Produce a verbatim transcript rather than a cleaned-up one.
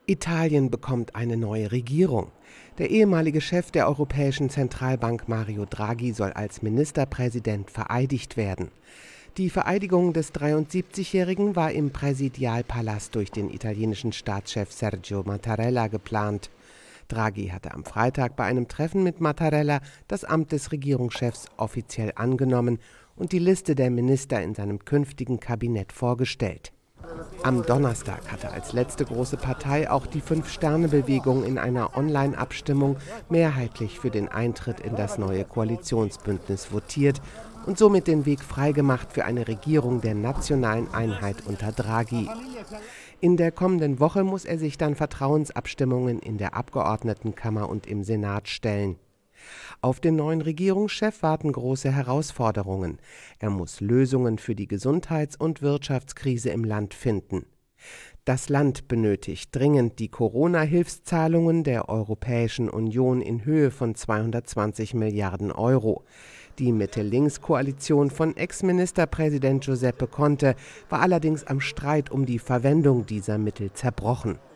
Italien bekommt eine neue Regierung. Der ehemalige Chef der Europäischen Zentralbank Mario Draghi soll als Ministerpräsident vereidigt werden. Die Vereidigung des dreiundsiebzigjährigen war im Präsidialpalast durch den italienischen Staatschef Sergio Mattarella geplant. Draghi hatte am Freitag bei einem Treffen mit Mattarella das Amt des Regierungschefs offiziell angenommen und die Liste der Minister in seinem künftigen Kabinett vorgestellt. Am Donnerstag hatte als letzte große Partei auch die Fünf-Sterne-Bewegung in einer Online-Abstimmung mehrheitlich für den Eintritt in das neue Koalitionsbündnis votiert und somit den Weg freigemacht für eine Regierung der nationalen Einheit unter Draghi. In der kommenden Woche muss er sich dann Vertrauensabstimmungen in der Abgeordnetenkammer und im Senat stellen. Auf den neuen Regierungschef warten große Herausforderungen. Er muss Lösungen für die Gesundheits- und Wirtschaftskrise im Land finden. Das Land benötigt dringend die Corona-Hilfszahlungen der Europäischen Union in Höhe von zweihundertzwanzig Milliarden Euro. Die Mitte-Links-Koalition von Ex-Ministerpräsident Giuseppe Conte war allerdings am Streit um die Verwendung dieser Mittel zerbrochen.